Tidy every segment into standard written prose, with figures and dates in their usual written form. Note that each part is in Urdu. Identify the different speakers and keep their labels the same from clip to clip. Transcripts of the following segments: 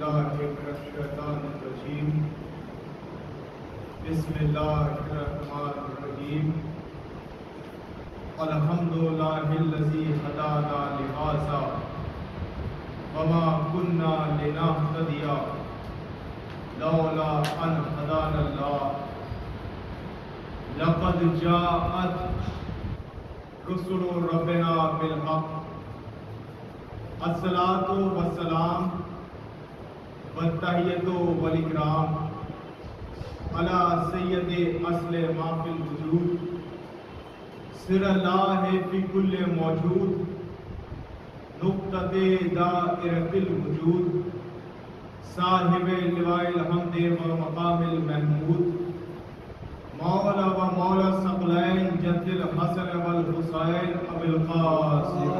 Speaker 1: بالله من الشيطان الرجيم بسم الله الرحمن الرحيم الحمد لله الذي هدانا لهذا وما كنا لنهتدي لولا أن هدانا الله لقد جاءت رسل ربنا بالحق الصلاة والسلام والتحیۃ والاکرام علی سید اصل ما فی الوجود سر اللہ فی کل موجود نقطۃ دائرۃ الوجود صاحب لواء الحمد و مقام المحمود مولا و مولا الثقلین جد الحسن والحسین ابی القاسم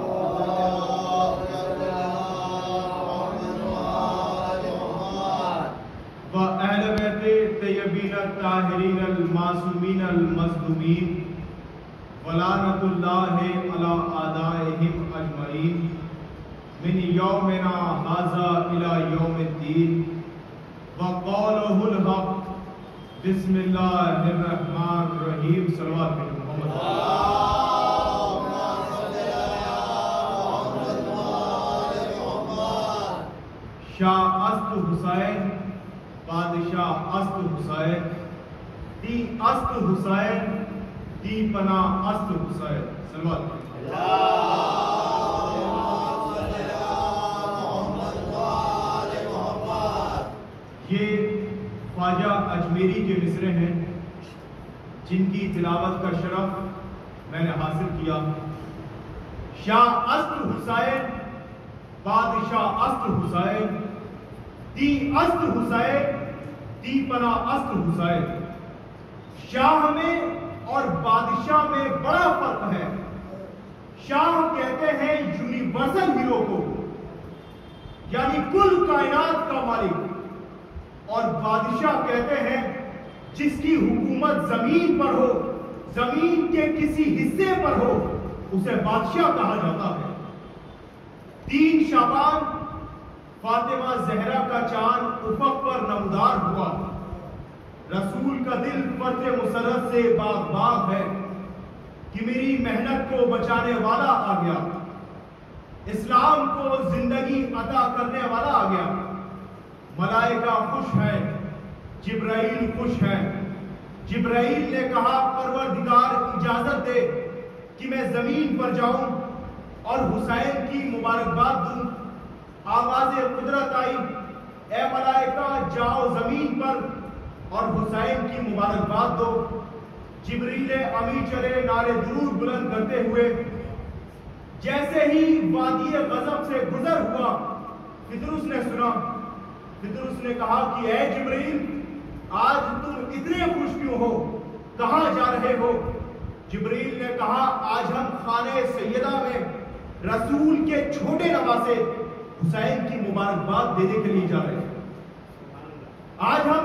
Speaker 1: وأهل بيت الطيبين الطاهرين المعصومين المظلومين ولعنة الله على أعدائهم أجمعين من يومنا هذا إلى يوم الدين وقوله الحق بسم الله الرحمن الرحيم صلوات محمد شاہ است حسین بادشاہ است حسین دی است حسین دی پناہ است حسین صلوات یہ خواجہ اجمیری کے مصرے ہیں جن کی تلاوت کا شرف میں نے حاصل کیا. شاہ است حسین بادشاہ است حسین دی است حسین دی پناہ است حسین. شاہ میں اور بادشاہ میں بڑا فرق ہے. شاہ کہتے ہیں یونیورسل ہیرو کو یعنی کل کائنات کا مالک, اور بادشاہ کہتے ہیں جس کی حکومت زمین پر ہو, زمین کے کسی حصے پر ہو, اسے بادشاہ کہا جاتا ہے. 3 شعبان فاطمہ زہرا کا چاند افق پر نمودار ہوا. رسول کا دل فرد مسرت سے باغ باغ ہے کہ میری محنت کو بچانے والا آ گیا, اسلام کو زندگی عطا کرنے والا آ گیا. ملائکہ خوش ہیں, جبرائیل خوش ہیں. جبرائیل نے کہا پروردگار اجازت دے کہ میں زمین پر جاؤں اور حسین کی مبارکباد دوں. آواز قدرت آئی, اے ملائکہ جاؤ زمین پر اور حسین کی مبارکباد دو. جبریل امی چلے نعرے درود بلند کرتے ہوئے. جیسے ہی وادی غضب سے گزر ہوا فطرس نے سنا. فطرس نے کہا کہ اے جبریل آج تم اتنے خوش کیوں ہو, کہاں جا رہے ہو؟ جبریل نے کہا آج ہم خانہ سیدہ میں رسول کے چھوٹے نواسے حسین کی مبارکباد دینے کے لیے جا رہے ہیں. آج ہم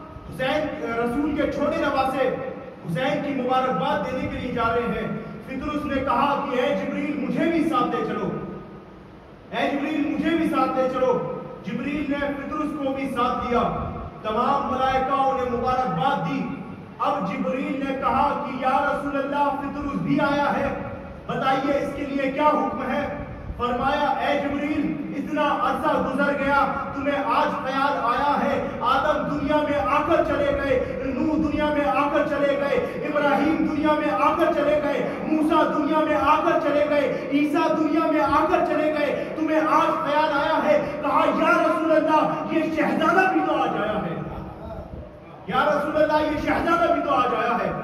Speaker 1: رسول کے چھوٹے نواسے حسین کی مبارکباد دینے کے لیے جا رہے ہیں. فطرس نے کہا کہ اے جبریل مجھے بھی ساتھ دے چلو, اے جبریل مجھے بھی ساتھ دے چلو. جبریل نے فطرس کو بھی ساتھ دیا. تمام ملائکہ نے مبارکباد دی. اب جبریل نے کہا کہ یا رسول اللہ فطرس بھی آیا ہے, بتائیے اس کے لیے کیا حکم ہے؟ فرمایا اے جبریل اتنا عرصہ گزر گیا, تمہیں آج خیال آیا ہے. آدم دنیا میں آ کر چلے گئے, نوح دنیا میں آ کر چلے گئے, ابراہیم دنیا میں آ کر چلے گئے, موسیٰ دنیا میں آ کر چلے گئے, عیسیٰ دنیا میں آ کر چلے گئے, تمہیں آج خیال آیا ہے. کہا یا رسول اللہ یہ شہزادہ بھی تو آج آیا ہے, یا رسول اللہ یہ شہزادہ بھی تو آج آیا ہے.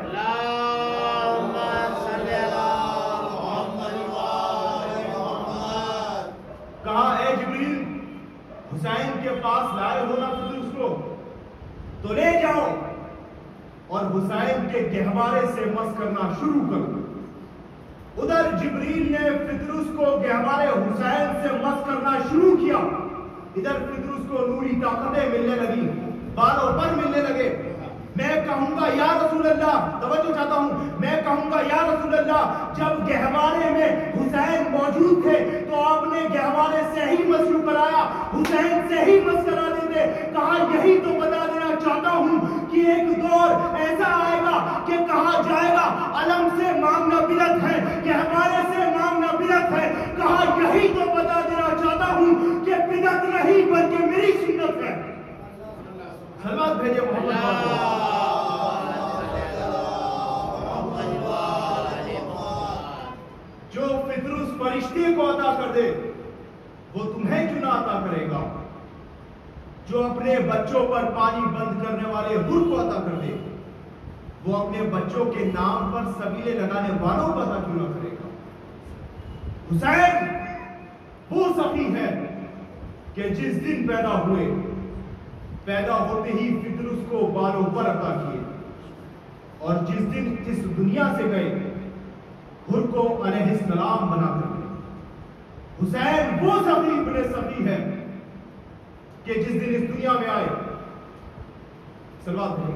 Speaker 1: کہا اے جبریل حسین کے پاس لائے ہو نا فطرس کو تو لے جاؤ اور حسین کے گہوارے سے مس کرنا شروع کرو. ادھر جبریل نے فطرس کو گہوارے حسین سے مس کرنا شروع کیا. ادھر فطرس کو نوری طاقتیں ملنے لگی, بالوں پر ملنے لگے. میں کہوں گا یا رسول اللہ, توجہ چاہتا ہوں, میں کہوں گا یا رسول اللہ جب گہوارے میں حسین موجود تھے تو باپ نے گہوارے سے ہی مسجو کرایا، حسین سے ہی مسکرا دیتے. کہا یہی تو بتا دینا چاہتا ہوں کہ ایک دور ایسا آئے گا کہ کہا جائے گا علم سے مانگنا بدعت ہے، گہوارے سے مانگنا بدعت ہے. کہا یہی تو بتا دینا چاہتا ہوں کہ بدعت نہیں بلکہ میری سنت ہے. سلوات بھیجے محمد. جو فطر اس فرشتے کو عطا کر دے وہ تمہیں کیوں نہ عطا کرے گا؟ جو اپنے بچوں پر پانی بند کرنے والے حر کو عطا کر دے وہ اپنے بچوں کے نام پر سبیلے لگانے والوں کو عطا کیوں نہ کرے گا؟ حسین وہ سخی ہے کہ جس دن پیدا ہوئے، پیدا ہوتے ہی فطر اس کو بالوں پر عطا کیے، اور جس دن اس دنیا سے گئے حر کو علیہ السلام بنا کر دے. حسین وہ سخی ابن سخی ہے کہ جس دن اس دنیا میں آئے. صلوات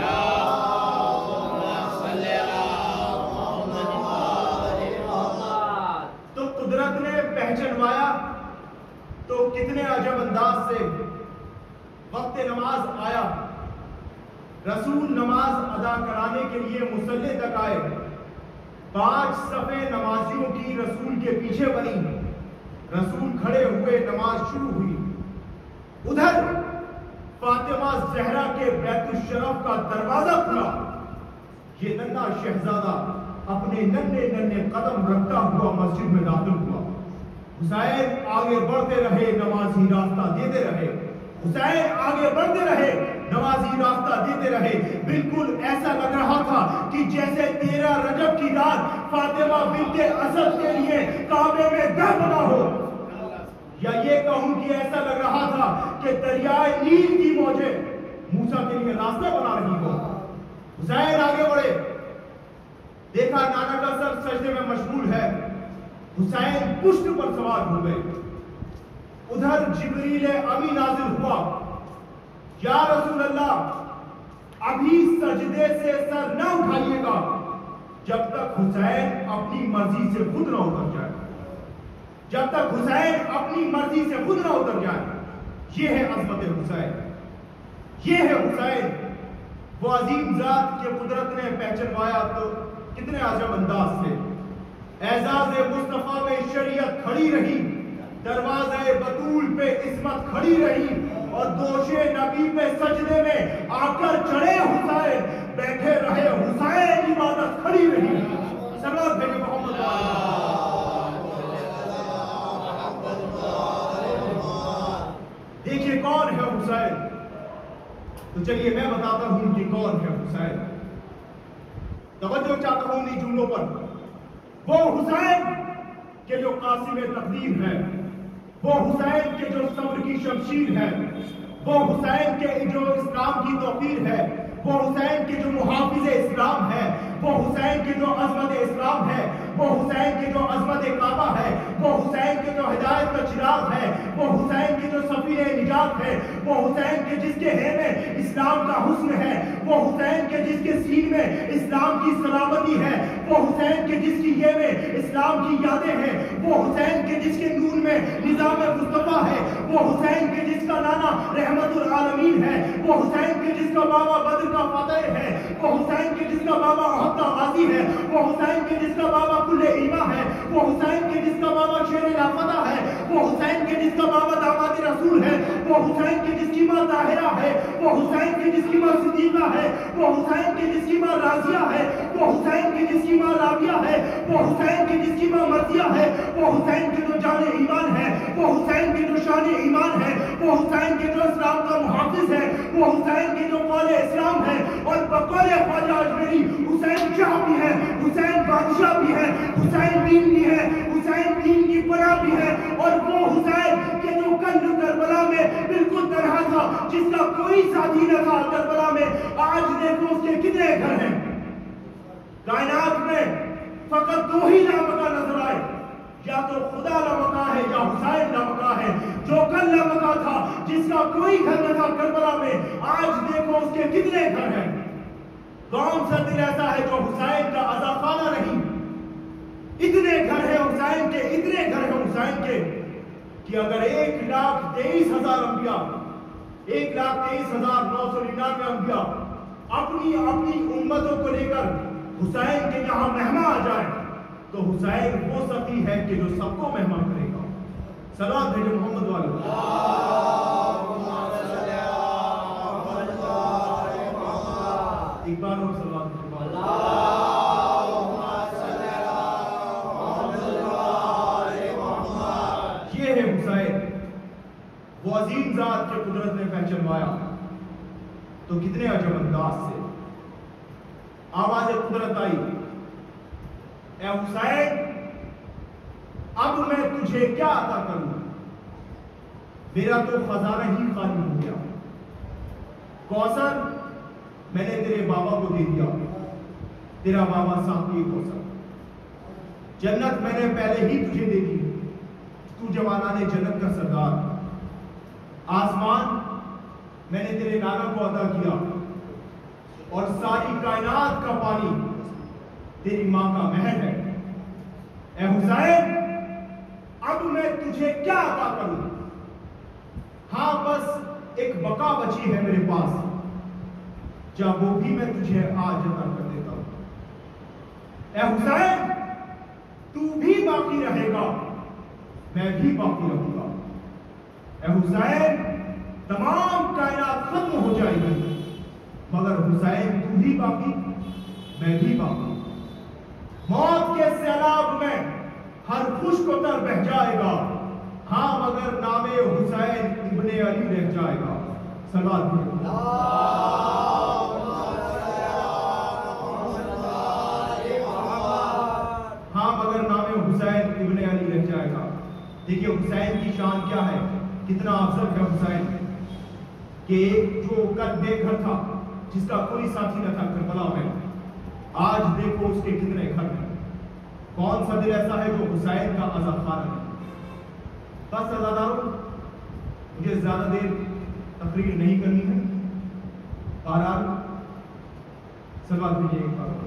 Speaker 1: تو قدرت نے پہچنوایا تو کتنے عجب انداز سے وقت نماز آیا، رسول نماز ادا کرانے کے لیے مصلی تک آئے. 5 صفیں نمازیوں کی رسول کے پیچھے بنی، رسول کھڑے ہوئے، نماز شروع ہوئی. ادھر فاطمہ زہرا کے بیت الشرف کا دروازہ کھلا. یہ ننھا شہزادہ اپنے ننھے ننھے قدم رکھتا ہوا مسجد میں داخل ہوا. حسین آگے بڑھتے رہے، نمازی راستہ دیتے رہے. حسین آگے بڑھتے رہے، نمازی راستہ دیتے رہے. بالکل ایسا لگ رہا تھا کہ جیسے 13 رجب کی رات فاطمہ بنت اسد کے لیے کعبے میں گھر بنا ہو، یا یہ کہوں کہ ایسا لگ رہا تھا کہ دریائے نیل کی موجیں موسیٰ کے لیے راستہ بنا رہی ہو. حسین آگے بڑھے، دیکھا نانا کا سر سجدے میں مشغول ہے. حسین پشت پر سوار ہو گئے. ادھر جبریل امی نازل ہوا. یا رسول اللہ ابھی سجدے سے سر نہ اٹھائیے گا جب تک حسین اپنی مرضی سے خود نہ اتر جائے، جب تک حسین اپنی مرضی سے خود نہ اتر جائے. یہ ہے عظمت حسین، یہ ہے حسین، وہ عظیم ذات کے قدرت نے پہچنوایا تو کتنے عجب انداز سے. اعزاز مصطفیٰ میں شریعت کھڑی رہی، دروازے بطول پہ عصمت کھڑی رہی، اور دوش نبی پہ سجدے میں آ کر چڑھے حسین، بیٹھے رہے حسین، عبادت کھڑی رہی. صلوات بھیجے محمد. دیکھیے کون ہے حسین. تو چلیے میں بتاتا ہوں کہ کون ہے حسین. توجہ چاہتا ہوں ان جملوں پر. وہ حسین کہ جو قاسم تقدیر ہے، وہ حسین کے جو صبر کی شمشیر ہے، وہ حسین کے جو اسلام کی توقیر ہے، وہ حسین کے جو محافظ اسلام ہے، وہ حسین کے جو عظمت اسلام ہے، وہ حسین کے جو عظمت کعبہ ہے، وہ حسین کے جو ہدایت کا چراغ ہے، وہ حسین کے جو سفیر نجات ہے، وہ حسین کے جس کے ہے میں اسلام کا حسن ہے، وہ حسین کے جس کے سین میں اسلام کی سلامتی ہے، وہ حسین کے جس کی یہ میں اسلام کی یادیں ہیں، وہ حسین کے جس کے نور میں نظام مصطفیٰ ہے، وہ حسین کے جس کا نانا رحمت العالمین ہے، وہ حسین کے جس کا بابا بدر کا فاتح ہے، وہ حسین کے جس کا بابا احد کا غازی ہے، وہ حسین کے جس کا بابا کل ایما ہے، وہ حسین کے جس کا بابا شیر لافتہ ہے، وہ حسین کے جس کا بابا داماد رسول ہے، وہ حسین کے جس کی ماں طاہرہ ہے، وہ حسین کے جس کی ماں صدیقہ ہے، وہ حسین کے جس کی ماں راضیہ ہے، وہ حسین کے جس کی ماں رابعہ ہے، وہ حسین کے جس کی ماں مرضیہ ہے، وہ حسین کے جو جان ایمان ہے، وہ حسین کے جو شان ایمان ہے، وہ حسین کے جو اسلام کا محافظ ہے، وہ حسین کے جو قول اسلام ہے، اور بقول خواجہ اجمیری حسین شاہ بھی ہے، حسین بادشاہ بھی ہے، حسین دین بھی ہے، حسین دین کی پناہ بھی ہے، اور وہ حسین کے جو کل کربلا میں بالکل تنہا تھا، جس کا کوئی ساتھی نہ تھا کربلا میں. آج دیکھو اس کے کتنے گھر ہیں. کائنات میں فقط 2 ہی لامکہ نظر آئے، یا تو خدا لامکہ ہے یا حسین لامکہ ہے. جو کل لامکہ تھا، جس کا کوئی گھر نہ تھا کربلا میں، آج دیکھو اس کے کتنے گھر ہیں. کون سا دل ایسا ہے جو حسین کا عزاخانہ نہیں؟ اتنے گھر ہیں حسین کے، اتنے گھر ہیں حسین کے کہ اگر 1,23,000 انبیاء، 1,23,999 انبیاء اپنی امتوں کو لے کر حسین کے یہاں مہمان آ جائیں تو حسین وہ سخی ہے کہ جو سب کو مہمان کرے گا۔ صلوات بھیجو محمد والے۔ ایک بار اور صلوات بھیجو۔ یہ ہے حسین، وہ عظیم ذات کے قدرت نے پہچانوایا تو کتنے عجب انداز سے آواز قدرت آئی، اے حسین اب میں تجھے کیا عطا کروں، میرا تو خزانہ ہی خالی ہو گیا۔ کوثر میں نے تیرے بابا کو دے دیا، تیرا بابا ساقی کوثر۔ جنت میں نے پہلے ہی تجھے دے دی، تو جوانان جنت کا سردار۔ آسمان میں نے تیرے نانا کو عطا کیا، اور ساری کائنات کا پانی تیری ماں کا مہر ہے۔ اے حسین اب میں تجھے کیا عطا کروں، ہاں بس ایک بقا بچی ہے میرے پاس، جب وہ بھی میں تجھے آج عطا کر دیتا ہوں۔ اے حسین تو بھی باقی رہے گا، میں بھی باقی رہوں گا۔ اے حسین تمام کائنات ختم ہو جائے گی، مگر حسین تو بھی باقی، میں بھی باقی۔ موت کے سیلاب میں ہر خشک و تر بہ جائے گا، ہاں مگر نام حسین ابن علی رہ جائے گا۔ صلوات پڑھو۔ ہاں مگر نام حسین ابن علی رہ جائے گا۔ دیکھیے حسین کی شان کیا ہے، کتنا افضل ہے حسین کہ جو کل بے گھر تھا، جس کا کوئی ساتھی نہ تھا کربلا میں، آج دیکھو اس کے کتنے گھر ہیں۔ کون سا دل ایسا ہے جو حسین کا عزا خوار ہے؟ بس عزاداروں، مجھے زیادہ دیر تقریر نہیں کرنی ہے، بہرحال سوال بھیجیے ایک بار۔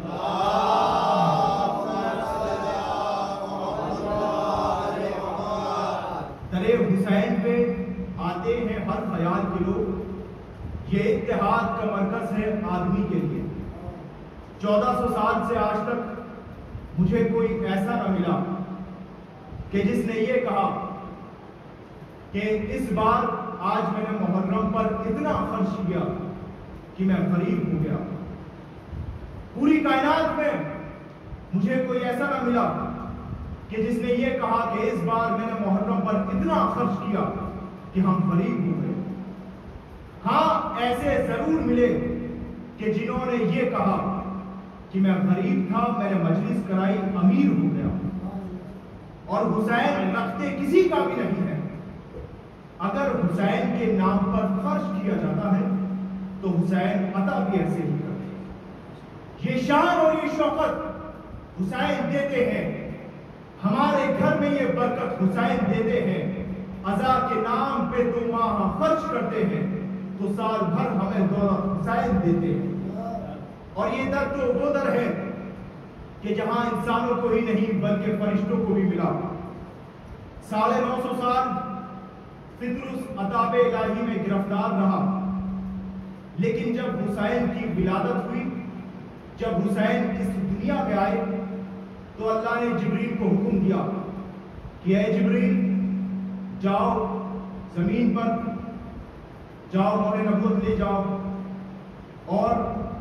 Speaker 1: درے حسین پہ آتے ہیں ہر خیال کے لوگ، یہ اتحاد کا مرکز ہے آدمی کے لیے۔ 1400 سال سے آج تک مجھے کوئی ایسا نہ ملا کہ جس نے یہ کہا کہ اس بار آج میں نے محرم پر اتنا خرچ کیا کہ میں غریب ہو گیا۔ پوری کائنات میں مجھے کوئی ایسا نہ ملا کہ جس نے یہ کہا کہ اس بار میں نے محرم پر اتنا خرچ کیا کہ ہم غریب ہو گئے۔ ہاں ایسے ضرور ملے کہ جنہوں نے یہ کہا کہ میں غریب تھا، میں نے مجلس کرائی، امیر ہو گیا۔ اور حسین رکھتے کسی کا بھی نہیں ہے، اگر حسین کے نام پر خرچ کیا جاتا ہے تو حسین عطا بھی ایسے ہی کرتے ہیں۔ یہ شان اور یہ شوقت حسین دیتے ہیں، ہمارے گھر میں یہ برکت حسین دیتے ہیں۔ عزا کے نام پہ 2 ماہ خرچ کرتے ہیں تو سال بھر ہمیں دولت حسین دیتے ہیں۔ اور یہ در تو وہ در ہے کہ جہاں انسانوں کو ہی نہیں بلکہ فرشتوں کو بھی ملا۔ 950 سال فطرس عطاب الہی میں گرفتار رہا، لیکن جب حسین کی ولادت ہوئی، جب حسین اس دنیا میں آئے تو اللہ نے جبریل کو حکم دیا کہ اے جبریل جاؤ زمین پر جاؤ، مہر نبوت لے جاؤ اور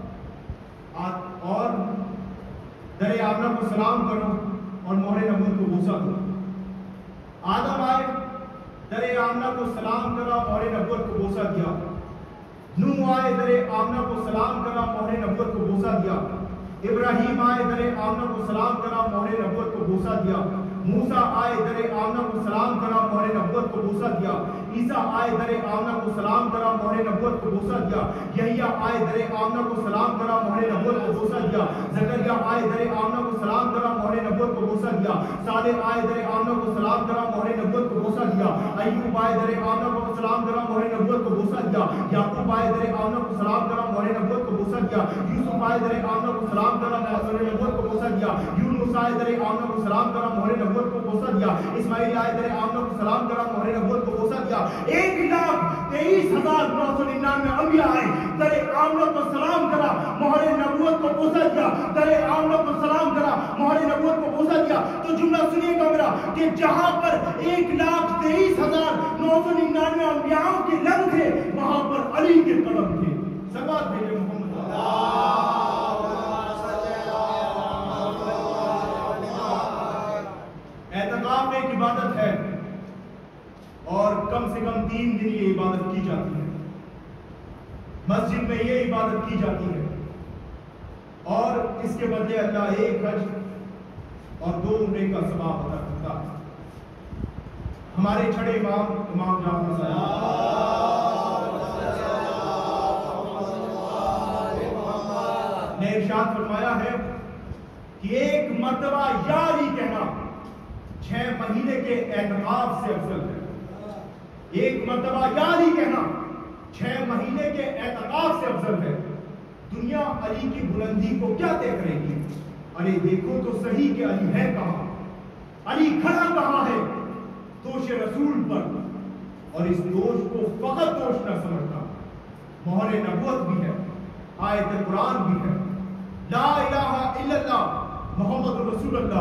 Speaker 1: در آمنہ کو سلام کرو اور مہر نبوت کو بوسہ دو۔ آدم آئے، در آمنہ کو سلام کرا، مہر نبوت کو بوسہ دیا۔ نوح آئے، در آمنہ کو سلام کرا، مہر نبوت کو بوسہ دیا۔ ابراہیم آئے، در آمنہ کو سلام کرا، مہر نبوت کو بوسہ دیا۔ موسیٰ آئے، در آمنہ کو سلام کرا، مہر نبوت کو بوسہ دیا۔ عیسیٰ آئے، در آمنہ کو سلام کرا، مہر نبوت کو بوسہ دیا۔ یحییٰ آئے، در آمنہ کو سلام کرا، مہر نبوت کو بوسہ دیا۔ زکریا آئے، در آمنہ کو سلام کرا، مہر نبوت کو بوسہ دیا۔ صالح آئے، در آمنہ کو سلام کرا، مہر نبوت کو بوسہ دیا۔ ایوب آئے، در آمنہ کو سلام کرا، مہر نبوت کو بوسہ دیا۔ یعقوب آئے، در آمنہ کو سلام کرا، مہر نبوت کو بوسہ دیا, یوسف آئے در آمنہ کو سلام کرا, مہر نبوت کو بوسہ دیا, یونس آئے در آمنہ کو سلام کرا, مہر نبوت کو بوسہ دیا, اسماعیل آئے در آمنہ کو سلام کرا, مہر نبوت کو بوسہ دیا. 1,23,999 انبیاء آئے, در آمنہ کو سلام کرا, مہر نبوت کو بوسہ دیا, در آمنہ کو سلام کرا, مہر نبوت کو بوسہ دیا. تو جملہ سنیے گا میرا کہ جہاں پر 1,23,999 انبیاء کے لنگ تھے, وہاں پر علی کے قدم تھے. سبات بھیجے محمد. اعتکاف ایک عبادت ہے اور کم سے کم 3 دن یہ عبادت کی جاتی ہے. مسجد میں یہ عبادت کی جاتی ہے اور اس کے بدلے اللہ 1 حج اور 2 عمرے کا ثواب عطا کرتا ہے. ہمارے چھڑے امام جعفر صاحب نے ارشاد فرمایا ہے کہ 1 مرتبہ یا علی کہنا 6 مہینے کے اعتکاف سے افضل ہے. 1 مرتبہ یا علی کہنا 6 مہینے کے اعتکاف سے افضل ہے. دنیا علی کی بلندی کو کیا طے کرے گی؟ ارے دیکھو تو صحیح کہ علی ہے کہاں, علی کھڑا کہاں ہے؟ دوش رسول پر. اور اس دوش کو فقط دوش نہ سمجھتا, مہر نبوت بھی ہے, آیت قرآن بھی ہے, لا الہ الا اللہ محمد رسول اللہ.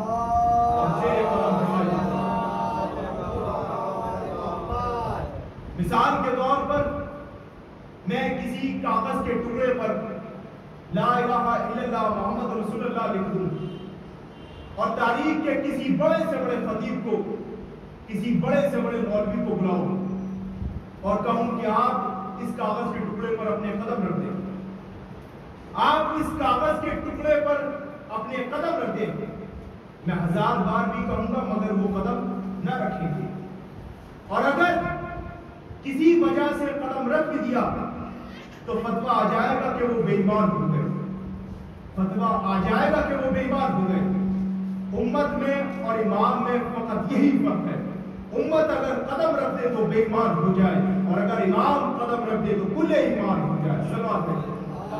Speaker 1: مثال کے طور پر میں کسی کاغذ کے ٹکڑے پر لا الہ الا اللہ محمد رسول اللہ لکھ دوں اور تاریخ کے کسی بڑے سے بڑے خطیب کو, کسی بڑے سے بڑے مولوی کو بلاؤں اور کہوں کہ آپ اس کاغذ کے ٹکڑے پر اپنے قدم رکھ دیں, آپ اس کاغذ کے ٹکڑے پر اپنے قدم رکھ دیں, میں 1000 بار بھی کہوں گا مگر وہ قدم نہ رکھیں گے. اور اگر کسی وجہ سے قدم رکھ بھی دیا تو فتویٰ آ جائے گا کہ وہ بے ایمان ہو گئے, فتویٰ آ جائے گا کہ وہ بے ایمان ہو گئے. امت میں اور امام میں فقط یہی فرق ہے, امت اگر قدم رکھ دے تو بے ایمان ہو جائے اور اگر امام قدم رکھ دے تو کل ایمان ہو جائے. سلام علیکم.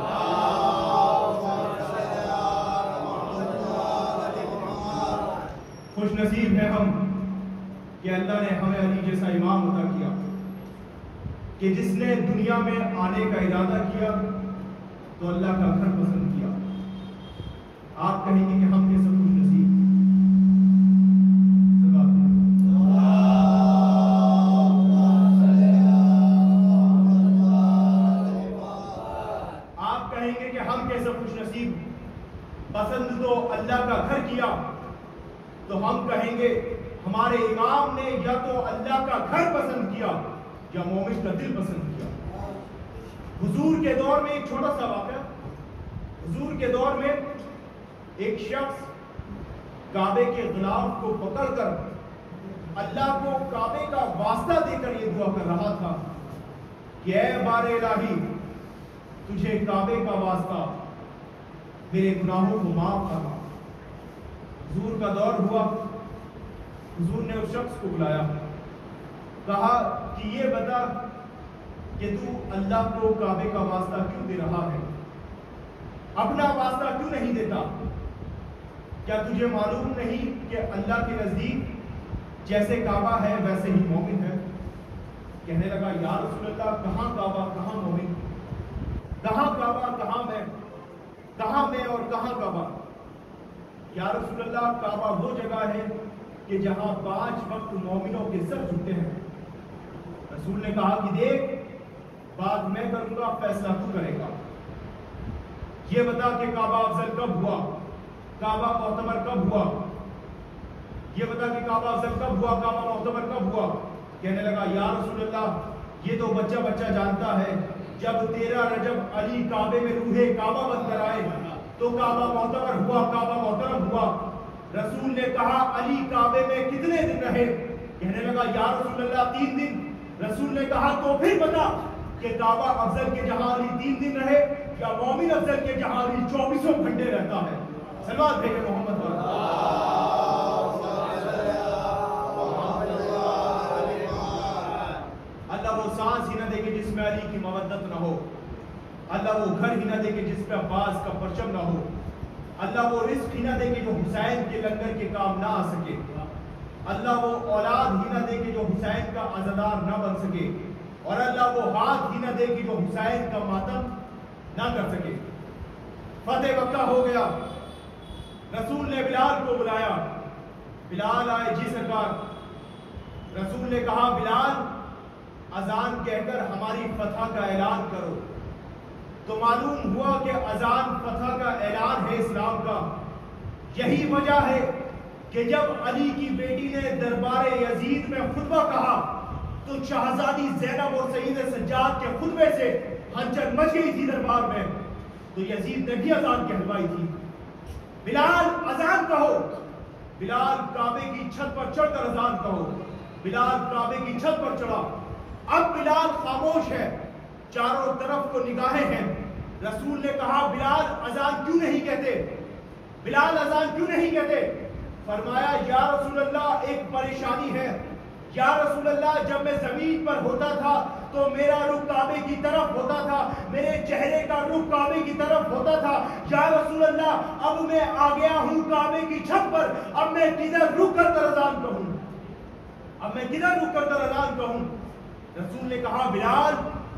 Speaker 1: خوش نصیب ہے ہم کہ اللہ نے ہمیں علی جیسا امام عطا کیا کہ جس نے دنیا میں آنے کا ارادہ کیا تو اللہ کا گھر پسند کیا. آپ کہیں گے کہ ہم کیسے خوش نصیب. آپ کہیں گے کہ ہم کیسے خوش نصیب, پسند تو اللہ کا گھر کیا. تو ہم کہیں گے ہمارے امام نے یا تو اللہ کا گھر پسند کیا یا مومن کا دل پسند کیا. حضور کے دور میں ایک چھوٹا سا واقعہ, حضور کے دور میں ایک شخص کعبے کے غلاف کو پکڑ کر اللہ کو کعبے کا واسطہ دے کر یہ دعا کر رہا تھا کہ اے بار الہی تجھے کعبے کا واسطہ میرے گناہوں کو معاف کرنا. حضور کا دور ہوا, حضور نے اس شخص کو بلایا, کہا کہ یہ بتا کہ تو اللہ کو کعبے کا واسطہ کیوں دے رہا ہے, اپنا واسطہ کیوں نہیں دیتا؟ کیا تجھے معلوم نہیں کہ اللہ کے نزدیک جیسے کعبہ ہے ویسے ہی مومن ہے؟ کہنے لگا یا رسول اللہ کہاں کعبہ کہاں مومن, کہاں کعبہ کہاں میں اور کہاں کعبہ؟ یا رسول اللہ کعبہ وہ جگہ ہے کہ جہاں 5 وقت مومنوں کے سر جھکتے ہیں. رسول نے کہا کہ دیکھ بات میں کروں گا, فیصلہ تو کرے گا. یہ بتا کہ کعبہ افضل کب ہوا, کعبہ معتبر کب ہوا, یہ بتا کہ کعبہ افضل کب ہوا, کعبہ معتبر کب ہوا. کہنے لگا یا رسول اللہ یہ تو بچہ جانتا ہے, جب 13 رجب علی کعبے میں روحے کعبہ بند کرائے تو کعبہ معتبر ہوا, کعبہ محترم ہوا. رسول نے کہا علی کعبے میں کتنے دن رہے؟ کہنے لگا یا رسول اللہ 3 دن. رسول نے کہا تو پھر بتا کہ کعبہ افضل کے جہاں علی 3 دن رہے یا مومن افضل کے جہاں علی 24 گھنٹے رہتا ہے. سلوات بھیجے محمد پر. اللہ وہ سانس ہی نہ دے کہ جس میں علی کی مودت نہ ہو. اللہ وہ گھر ہی نہ دے کہ جس پہ عباس کا پرچم نہ ہو، اللہ وہ رزق ہی نہ دے کہ جو حسین کے لنگر کے کام نہ آ سکے، اللہ وہ اولاد ہی نہ دے کہ جو حسین کا عزادار نہ بن سکے، اور اللہ وہ ہاتھ ہی نہ دے کہ جو حسین کا ماتم نہ کر سکے۔ فتح مکہ ہو گیا، رسول نے بلال کو بلایا، بلال آئے، جی سرکار۔ رسول نے کہا بلال اذان کہہ کر ہماری فتح کا اعلان کرو۔ تو معلوم ہوا کہ اذان فتح کا اعلان ہے اسلام کا۔ یہی وجہ ہے کہ جب علی کی بیٹی نے دربار یزید میں خطبہ کہا تو شہزادی زینب اور سید سجاد کے خطبے سے ہلچل مچ گئی تھی دربار میں، تو یزید نے بھی اذان کہلوائی تھی۔ بلال اذان کہو، بلال کعبے کی چھت پر چڑھ کر اذان کہو۔ بلال کعبے کی چھت پر چڑھا، اب بلال خاموش ہے، چاروں طرف کو نگاہیں ہیں۔ رسول نے کہا بلال اذان کیوں نہیں کہتے؟ بلال اذان کیوں نہیں کہتے؟ فرمایا یا رسول اللہ ایک پریشانی ہے، یا رسول اللہ جب میں زمین پر ہوتا تھا تو میرا رخ کعبے کی طرف ہوتا تھا، میرے چہرے کا رخ کعبے کی طرف ہوتا تھا، یا رسول اللہ اب میں آ گیا ہوں کعبے کی چھت پر، اب میں کدھر رک کر اذان کہوں؟ اب میں کدھر رک کر اذان کہوں؟ رسول نے کہا بلال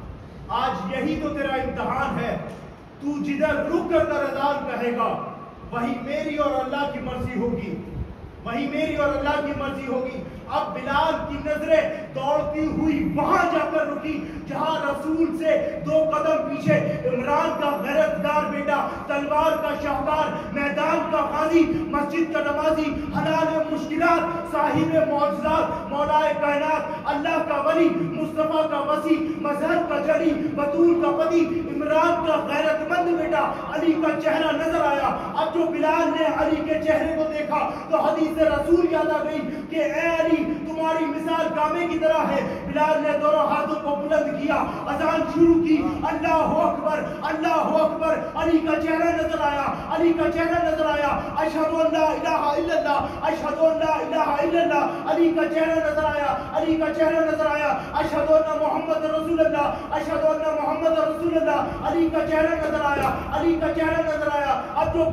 Speaker 1: آج یہی تو تیرا امتحان ہے، تو جدھر رک کر اذان کہے گا وہی میری اور اللہ کی مرضی ہوگی، وہی میری اور اللہ کی مرضی ہوگی۔ اب بلال کی نظریں دوڑتی ہوئی وہاں جا کر رکی جہاں رسول سے 2 قدم پیچھے عمران کا غیرتدار بیٹا، تلوار کا شاہکار، میدان کا غازی، مسجد کا نمازی، حلال مشکلات، صاحب معجزات، مولا کائنات، اللہ کا ولی، مصطفیٰ کا وسیع، مذہب کا جلی، بطول کا پتی، عمران کا غیرت مند بیٹا علی کا چہرہ نظر آیا۔ اب جو بلال نے علی کے چہرے کو دیکھا تو حدیث رسول یاد آ گئی کہ اے علی تمہاری مثال کعبے کی طرح ہے۔ بلال نے دونوں ہاتھوں کو بلند کیا، اذان شروع کی، اللہ اکبر اللہ اکبر۔ علی کا چہرہ نظر آیا، علی کا چہرہ نظر آیا، اشہد ان لا الہ الا اللہ، اشہد ان لا الہ الا اللہ۔ علی کا چہرہ نظر آیا، علی کا چہرہ نظر آیا، اشہد ان محمد رسول اللہ، اشہد ان محمد رسول اللہ۔ علی کا چہرہ نظر آیا، علی کا چہرہ نظر آیا۔ اب جو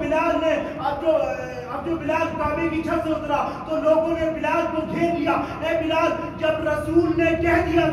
Speaker 1: بلال کعبے کی چھت سے اترا تو لوگوں نے بلال کو گھیر لیا۔ اے بلال جب رسول نے کہہ دیا